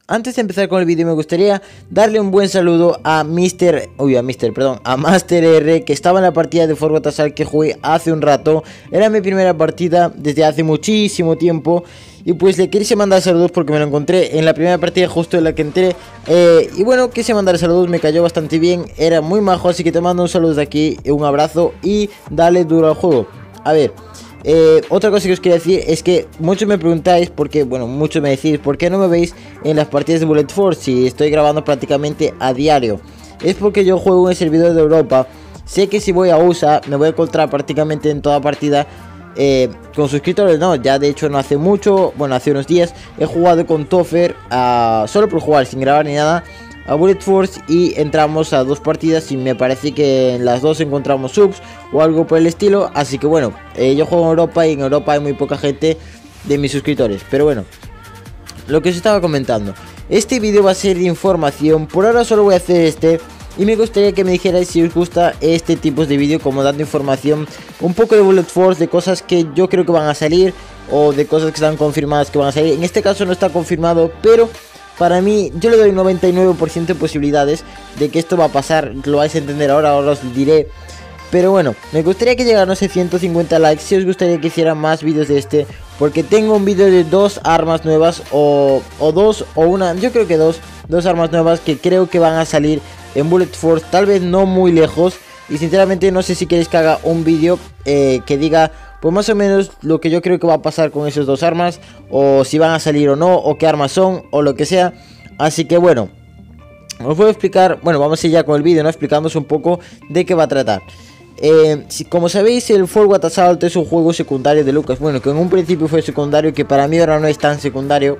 Antes de empezar con el vídeo me gustaría darle un buen saludo a Master R, que estaba en la partida de Forgotten Assault que jugué hace un rato. Era mi primera partida desde hace muchísimo tiempo. Y pues le quise mandar saludos porque me lo encontré en la primera partida justo en la que entré. Y bueno, quise mandar saludos, me cayó bastante bien, era muy majo, así que te mando un saludo de aquí, un abrazo y dale duro al juego. A ver, otra cosa que os quería decir es que muchos me preguntáis, muchos me decís, ¿por qué no me veis en las partidas de Bullet Force si estoy grabando prácticamente a diario? Es porque yo juego en el servidor de Europa. Sé que si voy a USA me voy a encontrar prácticamente en toda partida con suscriptores. No, ya de hecho no hace mucho, hace unos días he jugado con Toffer solo por jugar, sin grabar ni nada, a Bullet Force, y entramos a 2 partidas y me parece que en las 2 encontramos subs o algo por el estilo. Así que bueno, yo juego en Europa y en Europa hay muy poca gente de mis suscriptores. Pero bueno, lo que os estaba comentando, este vídeo va a ser de información. Por ahora solo voy a hacer este. Y me gustaría que me dijerais si os gusta este tipo de vídeo, como dando información un poco de Bullet Force, de cosas que yo creo que van a salir, o de cosas que están confirmadas que van a salir. En este caso no está confirmado, pero para mí yo le doy 99% de posibilidades de que esto va a pasar. Lo vais a entender ahora os diré. Pero bueno, me gustaría que llegaran, no sé, 150 likes si os gustaría que hiciera más vídeos de este, porque tengo un vídeo de 2 armas nuevas, o una, yo creo que dos armas nuevas que creo que van a salir en Bullet Force, tal vez no muy lejos. Y sinceramente no sé si queréis que haga un vídeo que diga pues más o menos lo que yo creo que va a pasar con esas 2 armas, o si van a salir o no, o qué armas son, o lo que sea. Así que bueno, os voy a explicar, vamos a ir ya con el vídeo, ¿no? Explicándoos un poco de qué va a tratar. Como sabéis, el Forgotten Assault es un juego secundario de Lucas. Bueno, que en un principio fue secundario, que para mí ahora no es tan secundario.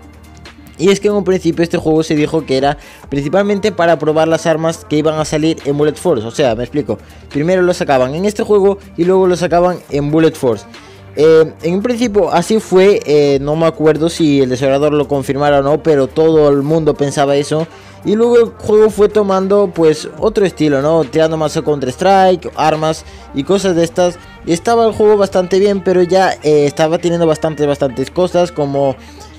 Y es que en un principio este juego se dijo que era principalmente para probar las armas que iban a salir en Bullet Force. O sea, me explico. Primero lo sacaban en este juego y luego lo sacaban en Bullet Force. En un principio así fue, no me acuerdo si el desarrollador lo confirmara o no, pero todo el mundo pensaba eso. Y luego el juego fue tomando pues otro estilo, ¿no? Tirando más a Counter Strike, armas y cosas de estas. Y estaba el juego bastante bien, pero ya estaba teniendo bastantes cosas como...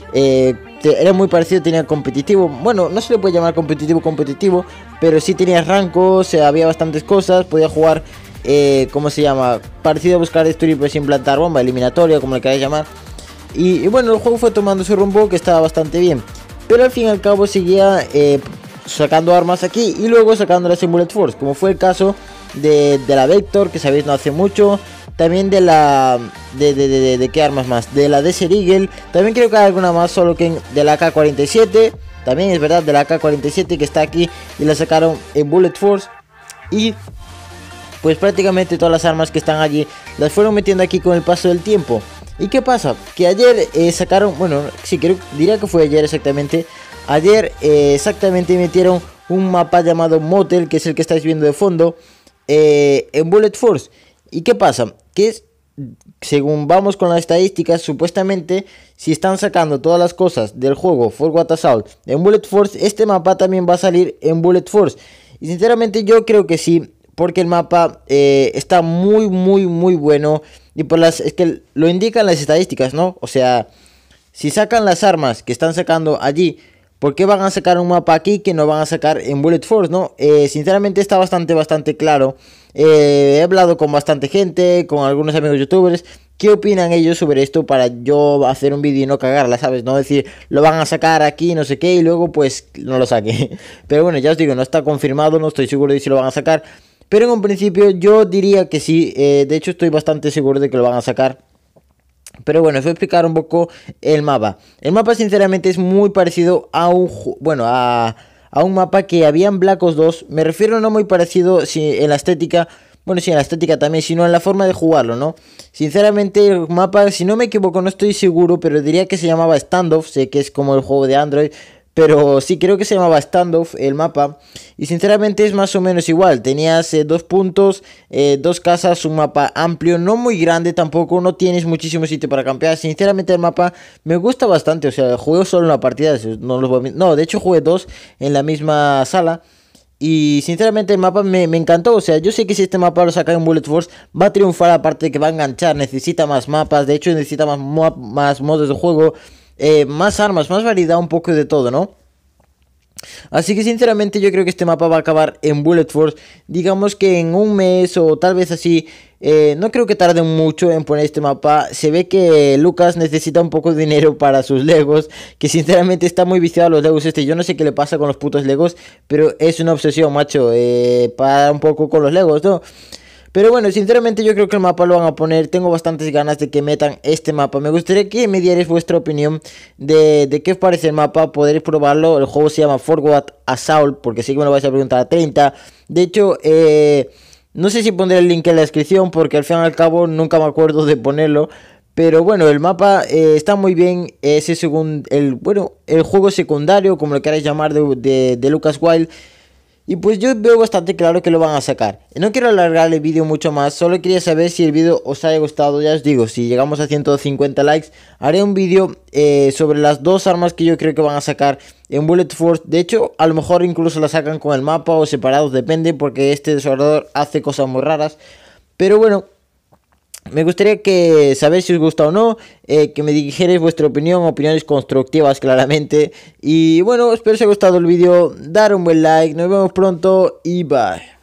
era muy parecido, tenía competitivo. Bueno, no se le puede llamar competitivo, pero sí tenía rankos, había bastantes cosas. Podía jugar, ¿cómo se llama? Parecido a buscar Story, pero sin plantar bomba, eliminatoria, como le queráis llamar. Y bueno, el juego fue tomando su rumbo, que estaba bastante bien. Pero al fin y al cabo seguía sacando armas aquí y luego sacándolas en Bullet Force, como fue el caso de la Vector, que sabéis no hace mucho. También de la... ¿De qué armas más? De la Desert Eagle. También creo que hay alguna más, solo que de la AK-47. También es verdad, de la AK-47 que está aquí y la sacaron en Bullet Force. Y pues prácticamente todas las armas que están allí las fueron metiendo aquí con el paso del tiempo. ¿Y qué pasa? Que ayer sacaron... diría que fue ayer exactamente. Ayer exactamente metieron un mapa llamado Motel, que es el que estáis viendo de fondo, en Bullet Force. ¿Y qué pasa? Que según vamos con las estadísticas, supuestamente si están sacando todas las cosas del juego Forgotten Assault en Bullet Force, este mapa también va a salir en Bullet Force. Y sinceramente yo creo que sí, porque el mapa está muy bueno. Y es que lo indican las estadísticas, ¿no? O sea, si sacan las armas que están sacando allí, ¿por qué van a sacar un mapa aquí que no van a sacar en Bullet Force, no? Sinceramente está bastante claro. He hablado con bastante gente, con algunos amigos youtubers. ¿Qué opinan ellos sobre esto? Para yo hacer un vídeo y no cagarla, ¿sabes? No decir, lo van a sacar aquí, no sé qué, y luego pues no lo saque. Pero bueno, ya os digo, no está confirmado, no estoy seguro de si lo van a sacar. Pero en un principio yo diría que sí. De hecho estoy bastante seguro de que lo van a sacar. Pero bueno, os voy a explicar un poco el mapa. El mapa sinceramente es muy parecido a un mapa que había en Black Ops 2. Me refiero no muy parecido en la estética. Bueno, sí, en la estética también, sino en la forma de jugarlo, ¿no? Sinceramente el mapa, si no me equivoco, no estoy seguro, pero diría que se llamaba Standoff. Sé que es como el juego de Android, pero sí, creo que se llamaba Standoff el mapa. Y sinceramente es más o menos igual. Tenías 2 puntos, 2 casas, un mapa amplio, no muy grande tampoco. No tienes muchísimo sitio para campear. Sinceramente el mapa me gusta bastante. O sea, jugué solo una partida, no, de hecho jugué 2 en la misma sala. Y sinceramente el mapa me encantó. O sea, yo sé que si este mapa lo saca en Bullet Force va a triunfar, aparte de que va a enganchar. Necesita más mapas, de hecho necesita más modos de juego. más armas, más variedad, un poco de todo, ¿no? Así que sinceramente yo creo que este mapa va a acabar en Bullet Force. Digamos que en un mes o tal vez así. No creo que tarden mucho en poner este mapa. Se ve que Lucas necesita un poco de dinero para sus Legos. Que sinceramente está muy viciado a los Legos este. Yo no sé qué le pasa con los putos Legos. Pero es una obsesión, macho. Para un poco con los Legos, ¿no? Pero bueno, sinceramente yo creo que el mapa lo van a poner. Tengo bastantes ganas de que metan este mapa. Me gustaría que me dierais vuestra opinión de qué os parece el mapa. Podréis probarlo. El juego se llama Forward Assault, porque sí que me lo vais a preguntar a 30. De hecho, no sé si pondré el link en la descripción, porque al fin y al cabo nunca me acuerdo de ponerlo. Pero bueno, el mapa está muy bien. Es el juego secundario, como lo queráis llamar, de Lucas Wild. Y pues yo veo bastante claro que lo van a sacar. No quiero alargar el vídeo mucho más, solo quería saber si el vídeo os haya gustado. Ya os digo, si llegamos a 150 likes, haré un vídeo sobre las dos armas que yo creo que van a sacar en Bullet Force. De hecho, a lo mejor incluso la sacan con el mapa o separados, depende, porque este desarrollador hace cosas muy raras. Pero bueno, me gustaría que saber si os gusta o no, que me dijerais vuestra opinión, opiniones constructivas claramente. Y bueno, espero que os haya gustado el vídeo, dar un buen like, nos vemos pronto y bye.